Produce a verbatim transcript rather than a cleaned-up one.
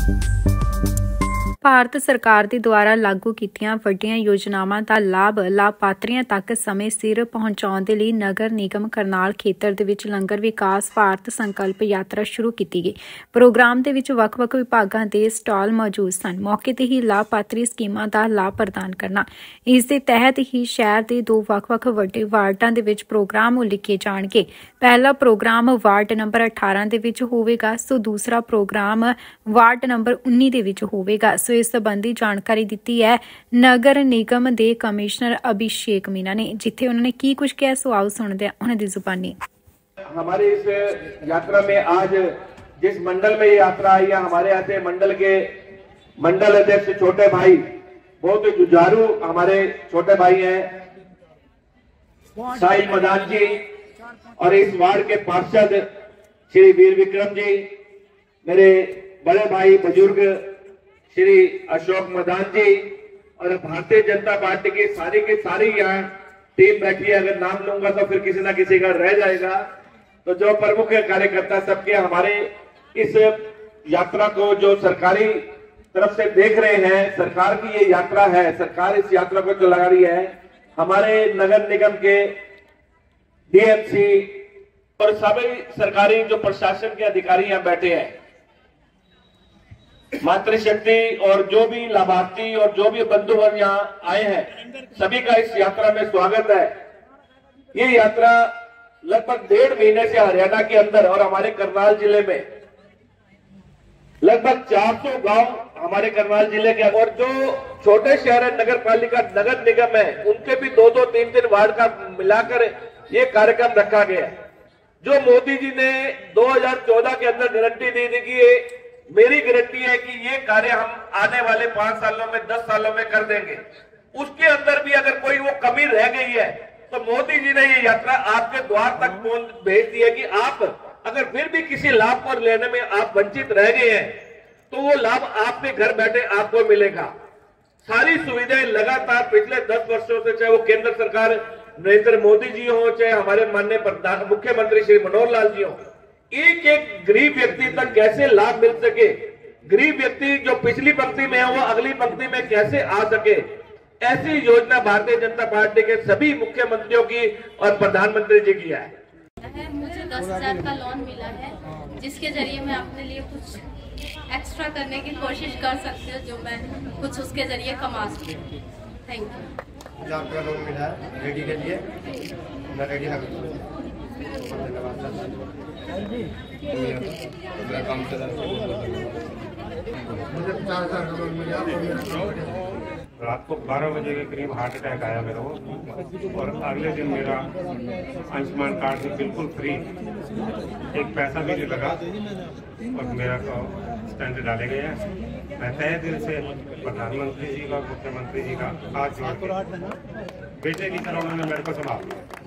ਭਾਰਤ ਸਰਕਾਰ ਦੇ ਦੁਆਰਾ ਲਾਗੂ ਕੀਤੀਆਂ ਵੱਡੀਆਂ ਯੋਜਨਾਵਾਂ ਦਾ ਲਾਭ ਲਾਭਪਾਤਰੀਆਂ ਤੱਕ ਸਮੇਂ ਸਿਰ ਪਹੁੰਚਾਉਣ ਦੇ ਲਈ ਨਗਰ ਨਿਗਮ ਕਰਨਾਲ ਖੇਤਰ ਦੇ ਵਿੱਚ ਲੰਗਰ ਵਿਕਾਸ ਭਾਰਤ ਸੰਕਲਪ ਯਾਤਰਾ ਸ਼ੁਰੂ ਕੀਤੀ ਗਈ। ਪ੍ਰੋਗਰਾਮ ਦੇ ਵਿੱਚ ਵੱਖ-ਵੱਖ ਵਿਭਾਗਾਂ ਦੇ ਸਟਾਲ ਮੌਜੂਦ ਸਨ। ਮੌਕੇ ਤੇ ਹੀ ਲਾਭਪਾਤਰੀ ਸਕੀਮਾਂ ਦਾ ਲਾਭ ਪ੍ਰਦਾਨ ਕਰਨਾ। ਇਸ ਦੇ ਤਹਿਤ ਹੀ ਸ਼ਹਿਰ ਦੇ ਦੋ ਵੱਖ-ਵੱਖ ਵੱਡੇ ਵਾਰਡਾਂ ਦੇ ਵਿੱਚ ਪ੍ਰੋਗਰਾਮ ਉਲੀਕੇ ਜਾਣਗੇ। ਪਹਿਲਾ ਪ੍ਰੋਗਰਾਮ ਵਾਰਡ ਨੰਬਰ ਅਠਾਰਾਂ ਦੇ ਵਿੱਚ ਹੋਵੇਗਾ ਸੋ ਦੂਸਰਾ ਪ੍ਰੋਗਰਾਮ ਵਾਰਡ ਨੰਬਰ ਉੱਨੀ ਦੇ ਵਿੱਚ ਹੋਵੇਗਾ। सो इस संबंधी जानकारी दी है नगर निगम के कमिश्नर अभिषेक मीना ने, जिथे उन्होंने की कुछ कहा सो आओ सुनते हैं उन्होंने जुबानी। हमारी इस यात्रा में आज जिस मंडल में ये यात्रा आई है, हमारे यहाँ से मंडल के मंडल अध्यक्ष छोटे भाई, बहुत ही जुझारू हमारे छोटे भाई हैं साहिल मदान जी, और इस वार्ड के पार्षद श्री वीर विक्रम जी, मेरे बड़े भाई बुजुर्ग श्री अशोक मदान जी, और भारतीय जनता पार्टी की सारी की सारी यहाँ टीम बैठी है। अगर नाम लूंगा तो फिर किसी ना किसी का रह जाएगा। तो जो प्रमुख कार्यकर्ता सबके हमारे इस यात्रा को जो सरकारी तरफ से देख रहे हैं, सरकार की ये यात्रा है, सरकार इस यात्रा को जो लगा रही है, हमारे नगर निगम के डीएमसी और सभी सरकारी जो प्रशासन के अधिकारी यहाँ बैठे हैं, मातृशक्ति और जो भी लाभार्थी और जो भी बंधुवर्ग यहाँ आए हैं, सभी का इस यात्रा में स्वागत है। ये यात्रा लगभग डेढ़ महीने से हरियाणा के अंदर और हमारे करनाल जिले में लगभग चार सौ गांव हमारे करनाल जिले के, और जो छोटे शहर है नगर पालिका नगर निगम है, उनके भी दो दो तीन तीन वार्ड का मिलाकर ये कार्यक्रम रखा गया है। जो मोदी जी ने दो हजार चौदह के अंदर गारंटी दी थी कि मेरी गारंटी है कि ये कार्य हम आने वाले पांच सालों में दस सालों में कर देंगे, उसके अंदर भी अगर कोई वो कमी रह गई है तो मोदी जी ने ये यात्रा आपके द्वार तक भेज दी है कि आप अगर फिर भी किसी लाभ को लेने में आप वंचित रह गए हैं तो वो लाभ आपके घर बैठे आपको मिलेगा। सारी सुविधाएं लगातार पिछले दस वर्षों से, चाहे वो केंद्र सरकार नरेंद्र मोदी जी हो, चाहे हमारे माननीय प्रधान मुख्यमंत्री श्री मनोहर लाल जी हो, एक एक गरीब व्यक्ति तक कैसे लाभ मिल सके, गरीब व्यक्ति जो पिछली पंक्ति में है वो अगली पंक्ति में कैसे आ सके, ऐसी योजना भारतीय जनता पार्टी के सभी मुख्यमंत्रियों की और प्रधानमंत्री जी की है। मुझे दस हजार का लोन मिला है, जिसके जरिए मैं अपने लिए कुछ एक्स्ट्रा करने की कोशिश कर सकती हूँ, जो मैं कुछ उसके जरिए कमा सकती हूँ। Thank you. हजार का लोन मिला है रेडी के लिए, मैं रेडी है मुझे पचास हजार का लोन मिला। रात को बारह बजे के करीब हार्ट अटैक आया मेरे को, और अगले दिन मेरा आयुष्मान कार्ड से बिल्कुल फ्री, एक पैसा भी नहीं लगा, और मेरा स्टैंड डाले गए हैं। मैं तहे दिल से प्रधानमंत्री जी का, मुख्यमंत्री जी का हाथ जोड़ के बेटे की तरह उन्होंने मेरे को संभाल लिया।